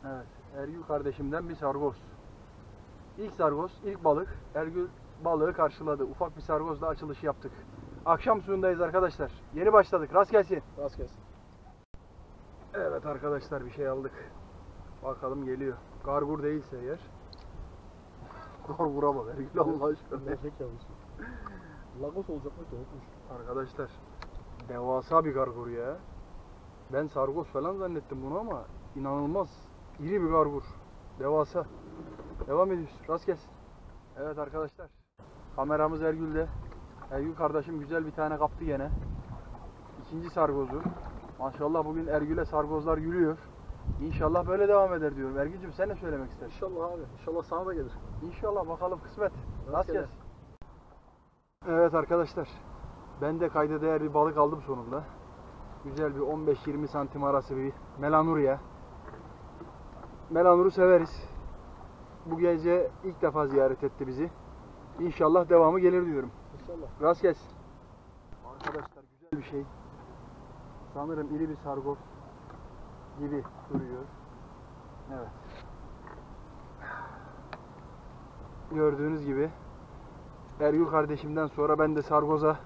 Evet, Ergül kardeşimden bir sargoz. İlk sargoz, ilk balık. Ergül balığı karşıladı. Ufak bir sargozla açılışı yaptık. Akşam suyundayız arkadaşlar. Yeni başladık. Rast gelsin. Rast gelsin. Evet arkadaşlar, bir şey aldık. Bakalım geliyor. Gargur değilse eğer. Gargura bak Ergül, Allah aşkına. Nefek yavrusu. Lagos olacakmış da unutmuş. Arkadaşlar, devasa bir gargur ya. Ben sargoz falan zannettim bunu ama inanılmaz iri bir gargur. Devasa. Devam ediyoruz. Rast gelsin. Evet arkadaşlar, kameramız Ergül'de. Ergül kardeşim güzel bir tane kaptı gene. İkinci sargozu. Maşallah bugün Ergül'e sargozlar yürüyor. İnşallah böyle devam eder diyorum. Ergül'cüm, sen ne söylemek istersin? İnşallah abi. İnşallah sana da gelir. İnşallah, bakalım kısmet. Rast Rast gelsin. Evet arkadaşlar, ben de kayda değer bir balık aldım sonunda. Güzel bir 15-20 santim arası bir melanurya. Melanuru severiz. Bu gece ilk defa ziyaret etti bizi. İnşallah devamı gelir diyorum. İnşallah. Rast gelsin. Arkadaşlar, güzel bir şey. Sanırım iri bir sargoz gibi duruyor. Evet. Gördüğünüz gibi Ergül kardeşimden sonra ben de sargoza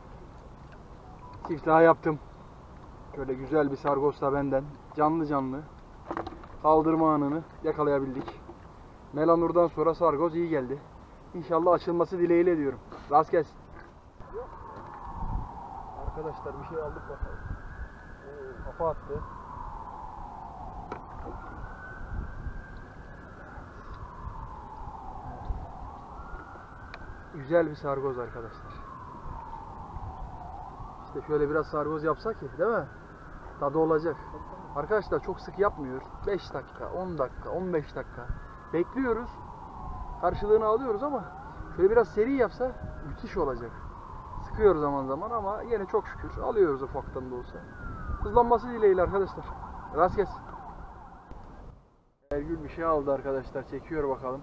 siftah yaptım. Şöyle güzel bir sargoz da benden. Canlı canlı. Kaldırma anını yakalayabildik. Melanur'dan sonra sargoz iyi geldi. İnşallah açılması dileğiyle diyorum. Rast gelsin. Arkadaşlar, bir şey aldık bakalım. Kafa attı. Güzel bir sargoz arkadaşlar. İşte şöyle biraz sargoz yapsak ya, değil mi? Tadı olacak. Arkadaşlar, çok sık yapmıyor. 5 dakika, 10 dakika, 15 dakika bekliyoruz. Karşılığını alıyoruz ama şöyle biraz seri yapsa müthiş olacak. Sıkıyor zaman zaman ama yine çok şükür alıyoruz ufaktan da olsa. Hızlanması dileğiyle arkadaşlar. Rast gelsin. Ergül bir şey aldı arkadaşlar. Çekiyor bakalım.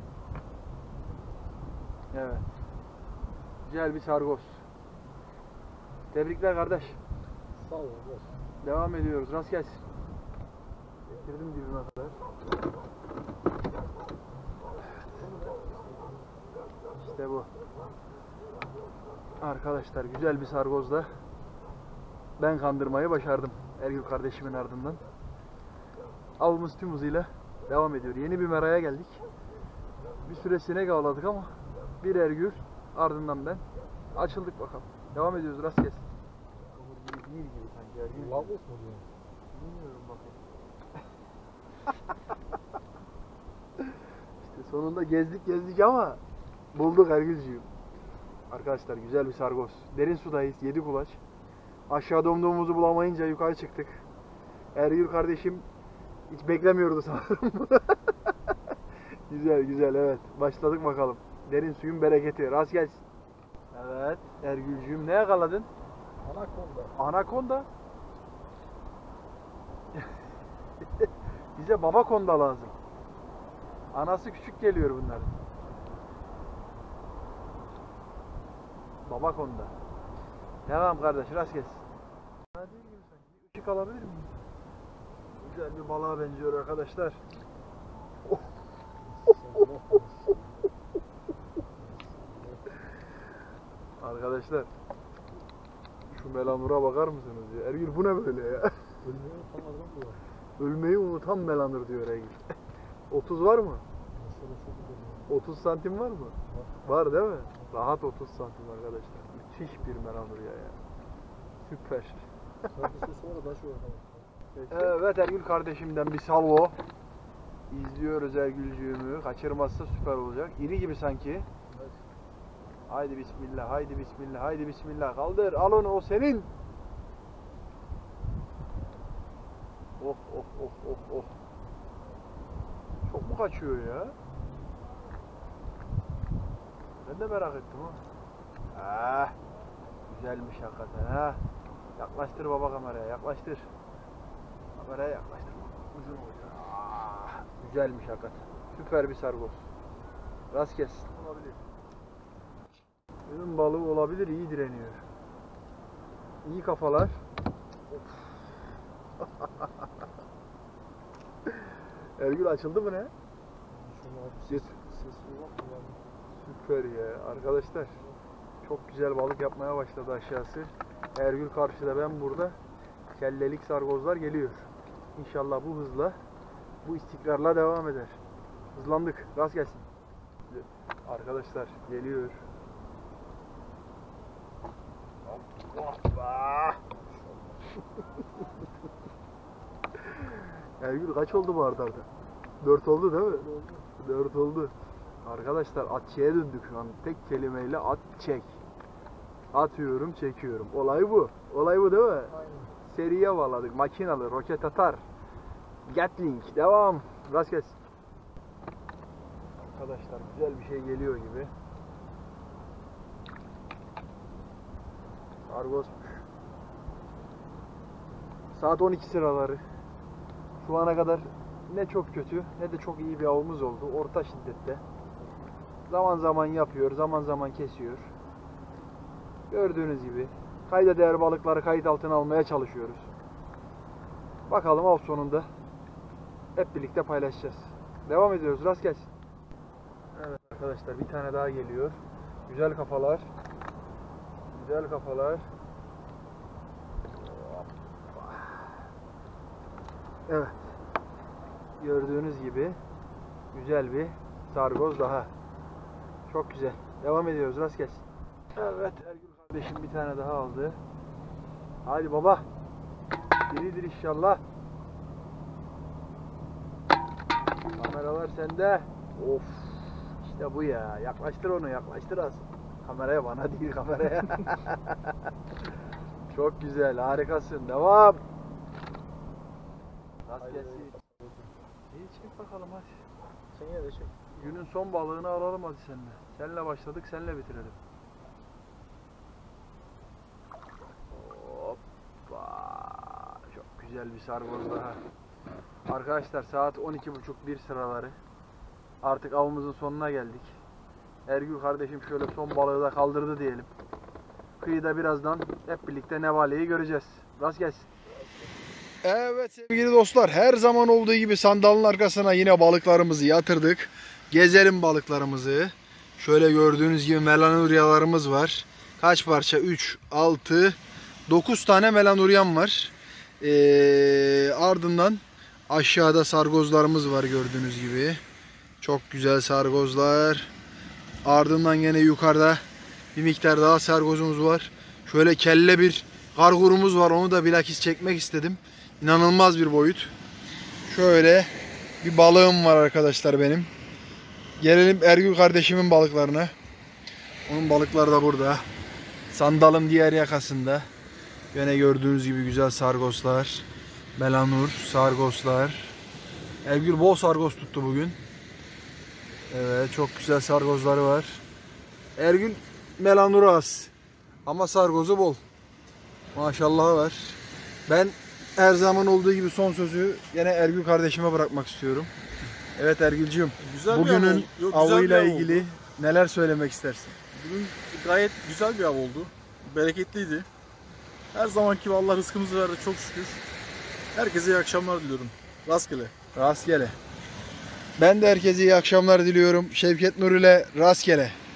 Evet. Güzel bir sargoz. Tebrikler kardeş. Sağ ol. Ver. Devam ediyoruz. Rast gelsin. Getirdim dibine kadar. İşte bu. Arkadaşlar, güzel bir sargozla ben kandırmayı başardım Ergül kardeşimin ardından. Avımız tüm hızıyla devam ediyor. Yeni bir meraya geldik. Bir süre sinek avladık ama bir Ergül, ardından ben. Açıldık bakalım. Devam ediyoruz. Rast gelsin. Kavur gibi değil gibi sanki Ergül. Lagos mu diyor? Bilmiyorum bakayım. İşte sonunda gezdik ama bulduk Ergülcüğüm. Arkadaşlar, güzel bir sargoz. Derin sudayız. 7 kulaç. Aşağıda umduğumuzu bulamayınca yukarı çıktık. Ergül kardeşim hiç beklemiyordu sanırım. Güzel evet. Başladık bakalım. Derin suyun bereketi. Rast gelsin. Evet Ergülcüğüm, ne yakaladın? Anakonda. Anakonda. Bize baba konda lazım. Anası küçük geliyor bunların. Baba konda. Devam kardeş, rast gelsin. Değil gibi sanki. Bir ışık alabilir miyim? Güzel bir balığa benziyor arkadaşlar. Arkadaşlar, şu melanura bakar mısınız ya? Ergül, bu ne böyle ya? Ölmeyi utanmadan bu var. Ölmeyi unutan melanur diyor Ergül. 30 var mı? Mesela çok güzel. 30 santim var mı? Var değil mi? Rahat 30 santim arkadaşlar. Müthiş bir melanur ya. Süper. Şarkısı sonra da şu var. Evet, Ergül kardeşimden bir salvo. İzliyoruz Ergülcüğümü. Kaçırmazsa süper olacak. İri gibi sanki. Evet. Haydi bismillah, haydi bismillah, haydi bismillah. Kaldır, al onu, o senin. Oh. Çok mu kaçıyor ya? Ben de merak ettim ha. Güzelmiş hakikaten ha. Yaklaştır baba kameraya, yaklaştır. Kameraya yaklaştır. Uzun oluyor. Güzelmiş hakikaten. Süper bir sargoz. Rast gelsin. Olabilir. Ürün balığı olabilir, iyi direniyor. İyi kafalar. Ergül açıldı mı ne? Şunu abi Git. ses yok mu yani? Süper ya arkadaşlar. Çok güzel balık yapmaya başladı aşağısı. Ergül karşıda, ben burada. Kellelik sargozlar geliyor. İnşallah bu hızla, bu istikrarla devam eder. Hızlandık. Rast gelsin. Arkadaşlar geliyor. Hoppa. Ergül kaç oldu bu arada? 4 oldu değil mi? 4 oldu. Arkadaşlar atçıya döndük şu an. Tek kelimeyle at çek. Atıyorum, çekiyorum. Olay bu. Olay bu değil mi? Aynen. Seriye bağladık. Makinalı, roket atar. Gatling. Devam. Rast gelsin. Arkadaşlar güzel bir şey geliyor gibi. Sargosmuş. Saat 12 sıraları. Şu ana kadar ne çok kötü ne de çok iyi bir avımız oldu. Orta şiddette. Zaman zaman yapıyor, zaman zaman kesiyor. Gördüğünüz gibi kayda değer balıkları kayıt altına almaya çalışıyoruz. Bakalım av sonunda hep birlikte paylaşacağız. Devam ediyoruz. Rast gelsin. Evet arkadaşlar, bir tane daha geliyor. Güzel kafalar. Güzel kafalar. Evet. Gördüğünüz gibi güzel bir sargoz daha. Çok güzel. Devam ediyoruz. Rast gelsin. Evet, Ergül kardeşim bir tane daha aldı. Hadi baba. Diridir inşallah. Kameralar sende. Of. İşte bu ya. Yaklaştır onu, yaklaştır az. Kameraya, bana değil kameraya. Çok güzel, harikasın. Devam. Rast gelsin. İyi, çek bakalım hadi. Sen yine de çek. Günün son balığını alalım hadi seninle. Seninle başladık, seninle bitirelim. Hoppa. Çok güzel bir sargoz daha. Arkadaşlar saat 12.30-1 sıraları. Artık avımızın sonuna geldik. Ergül kardeşim şöyle son balığı da kaldırdı diyelim. Kıyıda birazdan hep birlikte nevaleyi göreceğiz. Rast gelsin. Evet sevgili dostlar, her zaman olduğu gibi sandalın arkasına yine balıklarımızı yatırdık. Gezelim balıklarımızı. Şöyle gördüğünüz gibi melanuryalarımız var. Kaç parça? 3, 6, 9 tane melanuryam var. Ardından aşağıda sargozlarımız var gördüğünüz gibi. Çok güzel sargozlar. Ardından yine yukarıda bir miktar daha sargozumuz var. Şöyle kelle bir kargurumuz var. Onu da bilakis çekmek istedim. İnanılmaz bir boyut. Şöyle bir balığım var arkadaşlar benim. Gelelim Ergül kardeşimin balıklarına. Onun balıkları da burada. Sandalın diğer yakasında. Yine gördüğünüz gibi güzel sargoslar. Melanur, sargoslar. Ergül bol sargos tuttu bugün. Evet, çok güzel sargozları var. Ergül melanuru az. Ama sargozu bol. Maşallah var. Ben her zaman olduğu gibi son sözü yine Ergül kardeşime bırakmak istiyorum. Evet Ergülcüğüm, bugünün avıyla ilgili neler söylemek istersin? Bugün gayet güzel bir av oldu. Bereketliydi. Her zamanki gibi Allah rızkımızı verdi çok şükür. Herkese iyi akşamlar diliyorum. Rastgele. Rastgele. Ben de herkese iyi akşamlar diliyorum. Şevket Nur ile rastgele.